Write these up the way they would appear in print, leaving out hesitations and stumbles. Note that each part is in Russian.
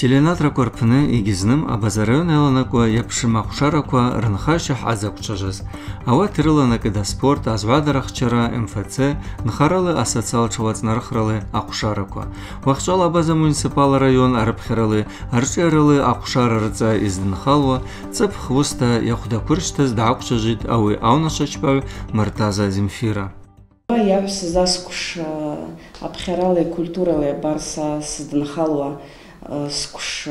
Теленатра корпны игизним абазарайон эланаква япшимахушараква рынхашах азакчажаз. Ава тирыланакида спорт, азвадарахчара, МФЦ, нхаралы ассоциалчавац нархралы акушараква. Вахчал абаза муниципал район арабхиралы, арчералы акушарарца из Днхалва, цеп хвоста яхудакурштаз даакчажит ауи аунашачпав Мартаза Земфира. Я заскуш абхиралы культуралы барса с Днхалва. Скуш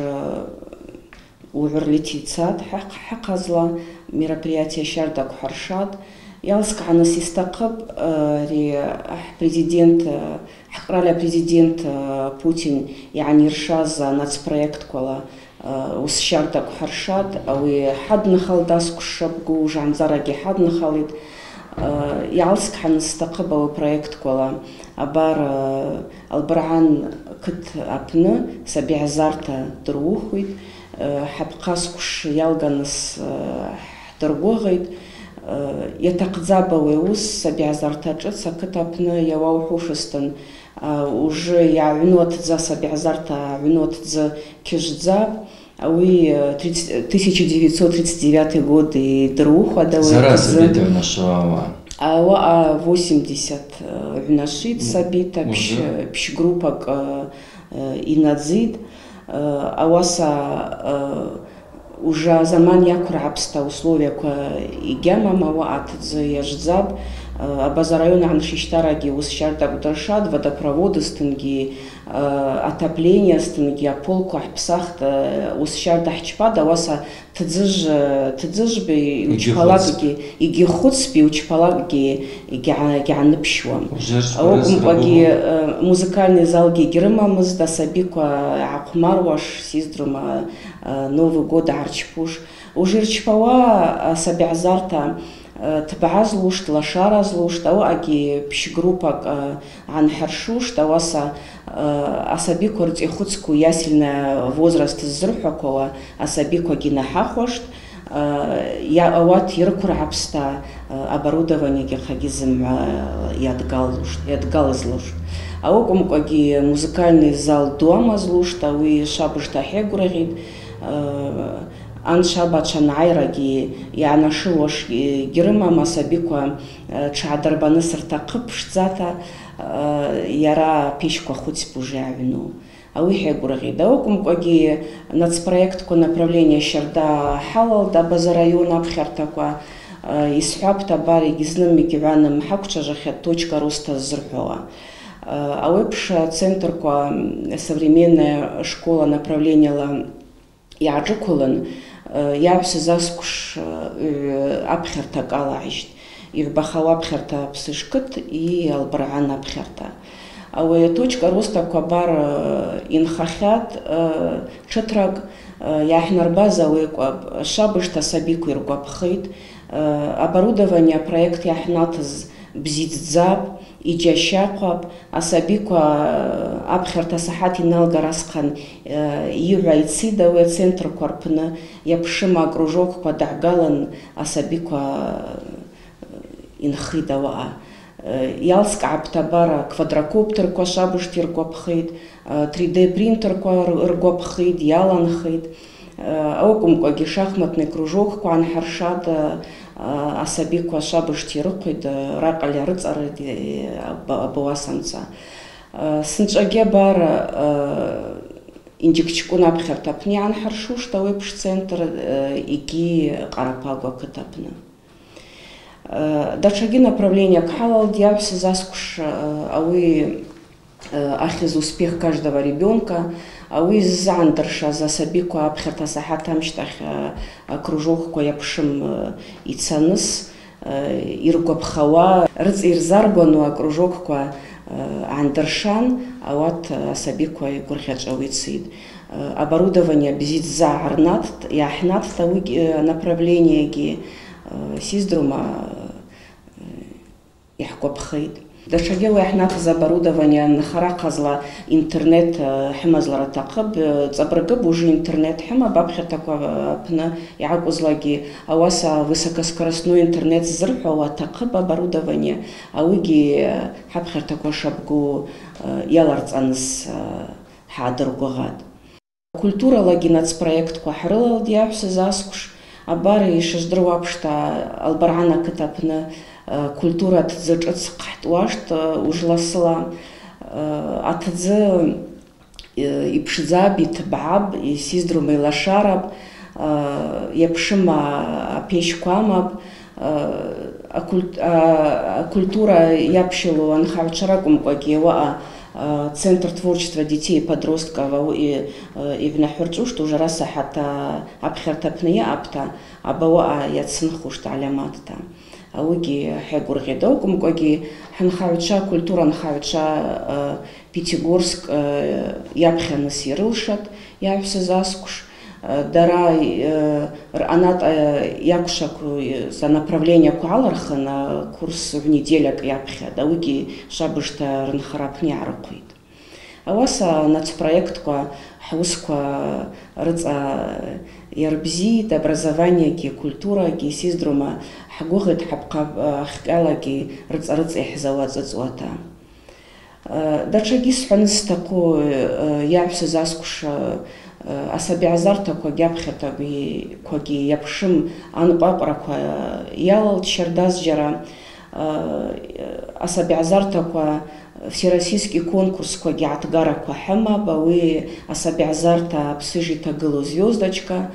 уверлетицат حقزلا мероприятие шардак харшат ялск анас истакып президент حقراля президент Путин يعني ршаза нацпроект кола ус шардак харшат ауи хадны халдас кушап гу жанзараги хадны халит ялск анас истакып ауи проект кола абар албаран кыт апны сабиазарта друхуит хапқаскуш ялганыс дыргогыт ятақзабауи ус сабиазарта ҿыца кыт апны иауаухушыстын уже иааҩнуатӡа сабиазарта ааҩнуатӡа кьыжьӡап ауи 1939 год идырухуада ауаъа 80 гӏвнашвитӏ сабита пщ группак инадзитӏ ауаса уже заман йаквыргӏапста условияква йгьамам ауаъа тдзы йажвдзапӏ абаза район гӏаншищтарагьи уыс щардакӏ дыршатӏ водопроводыстынгьи отоплениестынгьи аполку хӏпсахтӏ уыс щарда хӏчпатӏ ауаса тдзыжвби йучпалакӏгьи йгьихвыцпи йучпалакӏгьи йгьгӏаныпщуам ауакӏвымкӏвагьи музыкальный залгьи йгьрымамызтӏ асабиква йгӏахъвмаруаш сиздрума Новый год гӏарчпуш уже рчпауа сабиъзарта тбгӏа злуштӏ, лашара злуштӏ, ауаъагьи пщ группак гӏанхӏыршуштӏ, ауаса асабиква рцӏихвыцква ясельна возраст ззырхӏваквауа асабиквагьи нахӏахваштӏ, ауат йрыквыргӏапста оборудованиегьи хъагьи зымгӏва йадгалызлуштӏ. Ауакӏвымкӏвагьи музыкальный зал дуамазлуштӏ, ауи швабыжта хӏегврагъитӏ. Аншаба чанайрагьи йгӏанашылуаш гьрымам асабиква тшгӏадырбаныс ртахъыпӏ пшдзата йара печква хвыцпӏ уже йгӏагӏвну. Ауи хӏегврагъитӏ. Ауакӏвымкӏвагьи нацпроектква направления щарда хӏалалтӏ абаза район апхьартаква йсхӏвапӏ абар йгьызным йгьгӏваным хӏаквчважвахьатӏ точка роста ззырхӏвауа. Ауепш центрква современная школа направленияла йгӏаджвыквылын йагӏвса засквш апхьарта кӏалагӏищтӏ. Йгӏвбахауа апхьарта псышкыт и албыргӏан апхьарта. Ауи точка ростаква бар йынхахьатӏ тшытракӏ йгӏахӏнарбаз ауи акӏвпӏ. Швабыжта асабиква йыргвапхитӏ. Оборудование проект йгӏахӏнатыз бзидздзапӏ, йджьащахъвапӏ, асабиква апхьарта сахӏат йналгара асхъан йыгӏва йцитӏ ауи ацентрква рпны, йапшыма кружокква дгӏагалын асабиква йнхитӏ ауаъа. Йалскӏгӏапӏ абар квадрокоптерква швабыжта йыргвапхитӏ, 3D принтерква ргвапхитӏ, йаланхитӏ. Ауакӏвымкӏвагьи шахматный кружокква гӏанхӏыршатӏ, асабиква швабыжта йрыхъвитӏ, ракъыльа рыцӏаритӏ абауасамца. Сынчӏвагьи абар Индикчкӏвын апхьарта апны йгӏанхӏыршуштӏ ауи апш центр йгьи Къарапагва кыт апны. Датшагьи направлениякӏ хӏалалтӏ. Йагӏвса засквш ауи ахьыз успех каждого ребенка, ауи ззагӏандыршаз асабиква апхьарта сахӏат амщтахь кружокква йапшым йцаныс йыргвапхауа рыцӏа йырзаргвану акружокква гӏандыршан ауат асабиква йгвыргъьачӏвауа йцитӏ. Оборудование бзидздза йгӏахӏнаттӏ ауи направлениегьи сиздрума йхӏгвапхитӏ. Датшагьи ауи йгӏахӏнатыз оборудование нхарахъазла интернет хӏымазлара атахъыпӏ, цӏабыргыпӏ уже интернет хӏымапӏ апхьартаква апны йгӏакӏвызлагьи, ауаса высокоскоростной интернет ззырхӏвауа атахъыпӏ оборудование, ауигьи хӏапхьартаква шабгу йаларцӏаныс хӏгӏадыргвагъатӏ. Культуралаги нацпроект квахрылал дияпсы заскуш, абары ишеждруапшта албарана кытапны культура тзычыц кайтуашт ужласыла атзы ипшзаб итбаб исиздрумы лашараб япшима пешквамаб культура япшилу анхавчаракум квагева Центр творчества детей и подростков и в Нахурчу, что уже раз хата абхертапния апта, абауа яцнхушта аляматта. Ауги хегургедокум коги ханхавча культура нхавча Пятигорск япхенасирылшат япсы заскуш. Дара анат якушак за направление куаларха на курс в неделю япхе, да уги шабышта рнхарапни аракуит. Аваса нацпроект ка хауска рыца ярбзи да образование ки культура ки сиздрума хагугет хабка хкала ки рыца ихзават зацуата. Дачагис ханстаку япсы заскуша асабиазарта квагяпхета кваги япшим анпапра ква ялал чердазджара асабиазарта ква всероссийский конкурс кваги атгара ква хема бауи асабиазарта псыжита гылу звездочка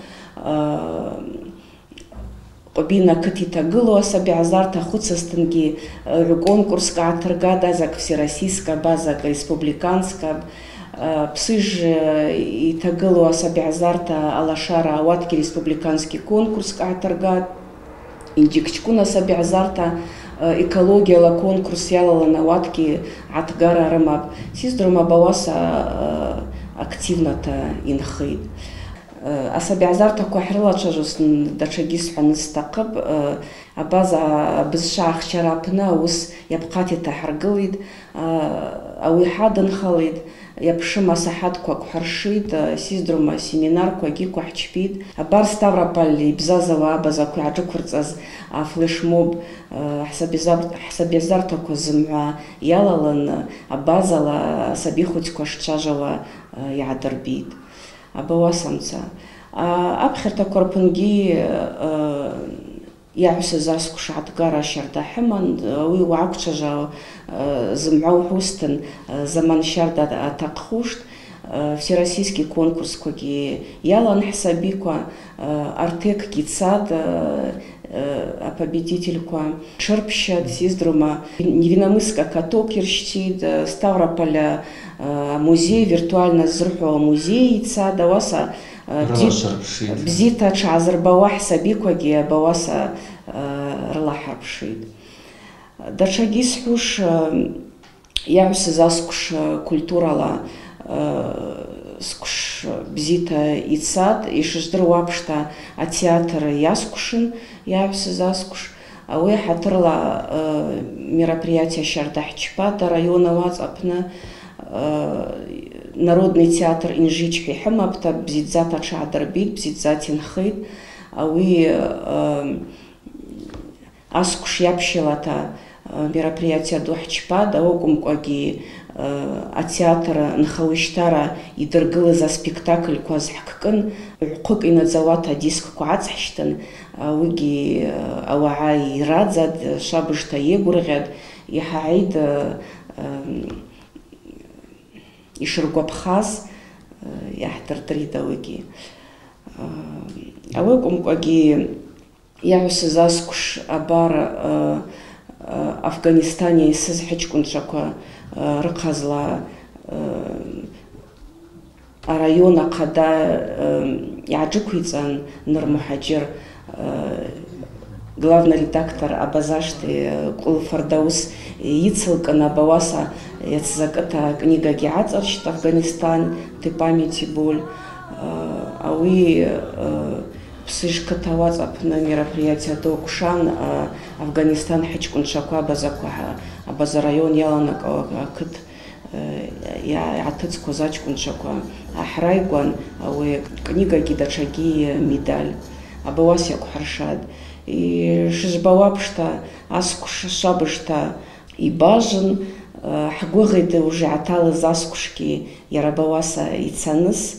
обина катита гылу асабиазарта хуцастынги конкурс каатыргада зак всероссийская база республиканская Псыж и тагылу асабиазарта алашара ауатки республиканский конкурс каатыргат, индикчкуна асабиазарта экология ла конкурс ялала на ауатки атгара рымаб. Сиздрума бауаса активната инхыйт. Асабиазарта куахрыла чажусын дачагис ханыстакып, абаза бызша ахчарапна ус япкати тахаргылит, ауи хадын халит. Япшима сахат квакхаршит, сиздрума семинар кваги квахчпит. Абар Ставрополь бзазава абаза кваджукурцаз флешмоб хсабиазарта квазымва ялалан абазала сабихуть квашчажава ядырбит. Абауасамца. Абхерта корпунги япсы заскуш атгара шарда хеман, уи вакчажа зымгау хустен заман шарда атакхушт, всероссийский конкурс коги ялан хсабиква, артек кицад, победителька Шерпщат, Сиздрума, Невиномысска каток ирштит, Ставрополя музей, виртуально зрухова музей ица, даваса бзита чазр бавах сабикваги баваса рылахарпшит. Дачагис хуш явся заскуш культурала скуш бзита ицад и шиждруапшта а театр яскушин явся заскуш. Ауэ хатырла мероприятие Шардахчпата района Вацапна Народный театр инжичпи хэмапта бзидзата чадарбит, бзидзатин хыт, ауэ аскуш япшилата мероприятие Духчпа, да огумкоги а театр нхауиштара и дыргылы за спектакль квазхкын, уқук и надзавата диск квацхштын, ауги ауаай радзад, шабышта егургад, и хаид и ширгопхаз, яхтартрида уги. Аугумкоги яхусы заскуш абар Афганистане сызхичкунчаква рыказла района када яджикуицан Нурмухаджир главный редактор Абазашты Кулфардаус Ицелка на Баваса это книга Геацарчит Афганистан ты памяти боль ауи псышка тавацап на мероприятие до Кушан Афганистан хичкун шаква базакуха абазарайон ялана кыт я атыц козачкун шаква ахрайгван ауи книга гидачаги медаль абавасия кухаршад и шизбавапшта аскуш шабышта и бажен хагугайды уже аталы заскушки ярабаваса и цаныс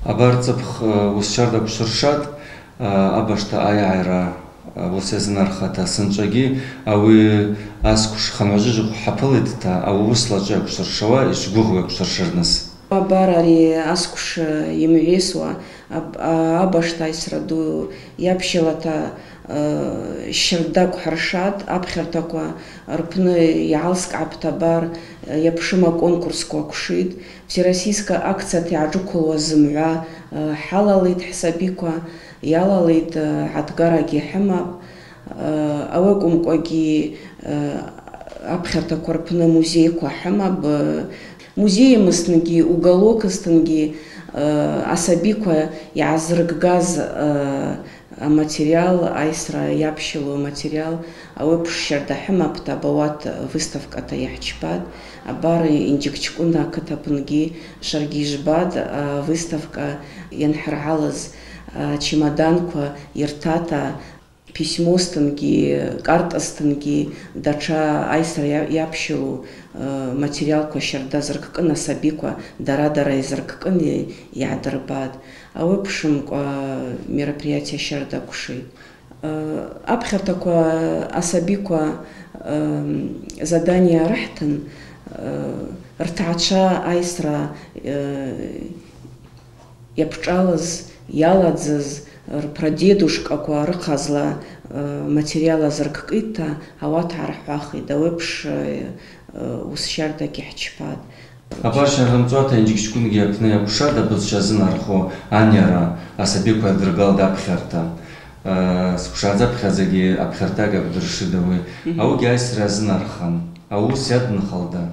Абарцыпх усчарда пшыршат, абашта аяйра усезынархата сынчаги, ауи аскуш ханважижу хапылыдта, ау услача пшыршава, ишгугве пшыршырныс. Барари аскуш имвесуа, абашта исраду япшилата щердак харшат, абхертаква рпны ялск аптабар, япшима конкурс квакшит, всероссийская акция тяджукулва земля, халалит хсабиква, ялалит атгараги хемаб, авекум кваги абхертаква рпны музей ква хемаб, музей мыстынги, уголок истынги, асабиква язрыггаз материал, айсра япшилу материал, ауэпшщерда хэмап табават выставка та яхчпад, абары инджикчкуна катапынги шаргижбад, выставка янхаргалыз чемоданква иртата письмо стынги, карта стынги, дача айсра япшилу материал кващерда зырккын асабиква дара-дара изырккын ядырбад. Ауэпшым мероприятие щерда кушит. Абхертаква асабиква задание рахтын, ртача айсра япчалыз, яладзыз, прадедушкаква рыхазла материала зырккыта, ават архвахи, дауэпш усщерда кихчпад. Абаршан рамцуата инджикчкунги япны япушарда біз жазын арху аняра асабиква дыргалда абхерта. Скушадза абхазаги абхертага бдыршидавы. Ауги айсра зын архан. Ау сядын халда.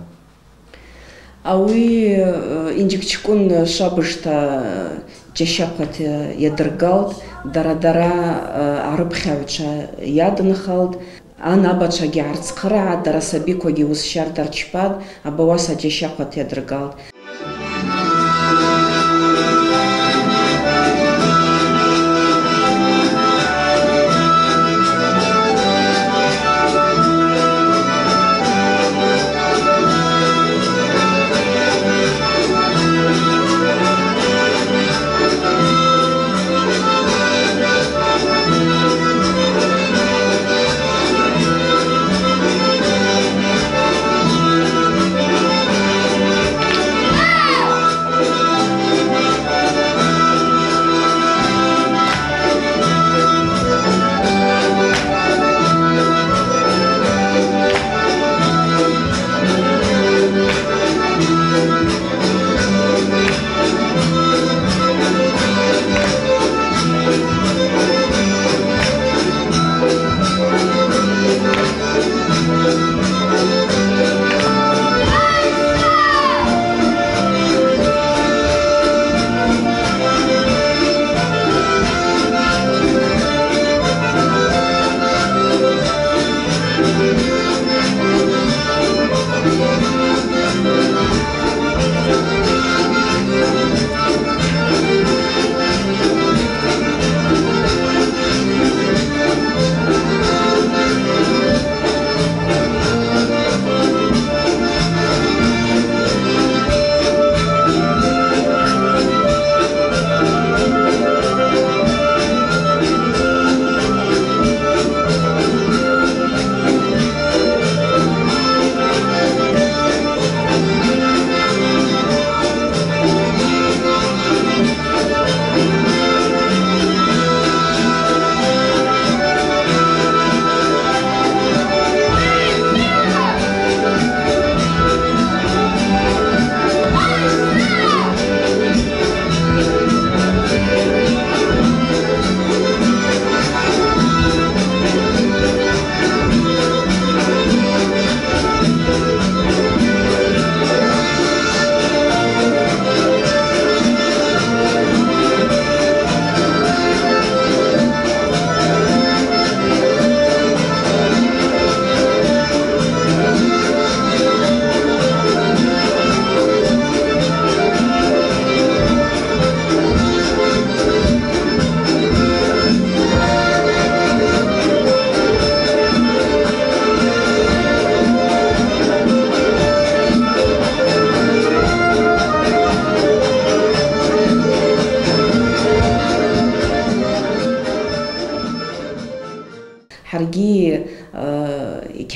Ауи инджикчкун шабышта жашапат ядыргалд, дара-дара арыбхявча ядын халд. Ана бачаги арцқыра, дарасабикваги усщардар чпад, абаваса жашапат ядыргалд.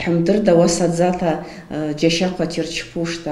Шхемдыр да васадзата джашаква тирчпушта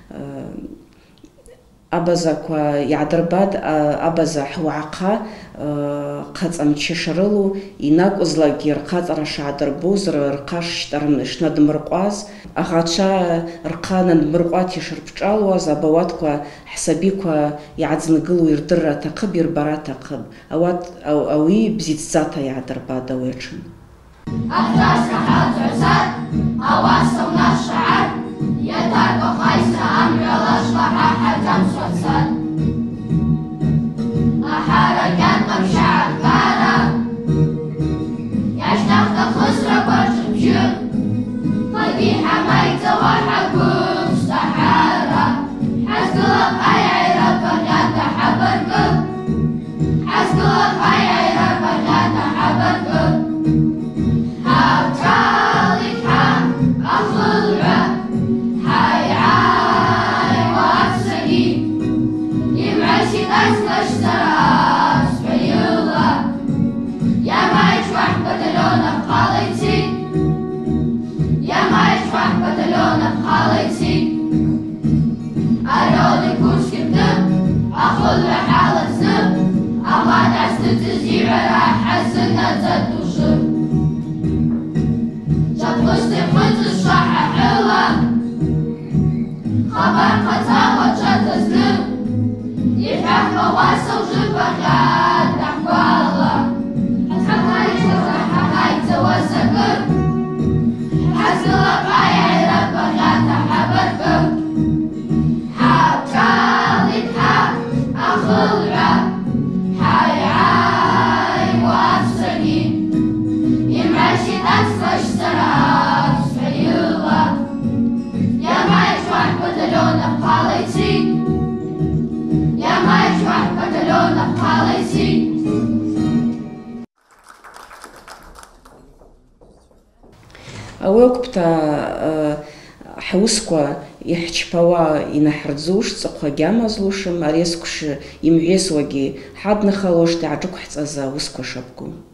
абазаква ядырбад абаза хваqa qhatsam чешрылу инакузлаги рqatsара шадырбуз рqashtarm шнадмрqaz агача рqanан мрqati шрпчалуаз абаватква хсабиква яdzнгылу ирдырра тaqib ирбара taqib awat awi bzitzata ядырбад awechn أحداث حادثات أواصل نشعر يترك خيس أمر الأشبح حتم صوصات أحركات مشاعر بارا يشتغل خسرة برجم قبيحة ميتة وحقوق سحارة حسقلب أي عرب بغيات حبرقب حسقلب أي عرب بغيات حبرقب خبر قطع وتزلم يحب واسع وجبهات تحوالا حكايت وحكايت وسكر حسل باي عرب بغات حبركم حبتالي حب أخلع حي عاي وأفسقي يمعشي أكثر سراب سفيلا يا ما يشوح بدلون بقاليتي يا ما يشوح بدلون بقاليتي أوقبتا حوسكوا يحчпава инахрдзуш цӏыхъва гьамазлушым аресквш йымгӏвесуагьи хӏаднахалуаш тагӏджыквхӏцӏаза уысква шапгу.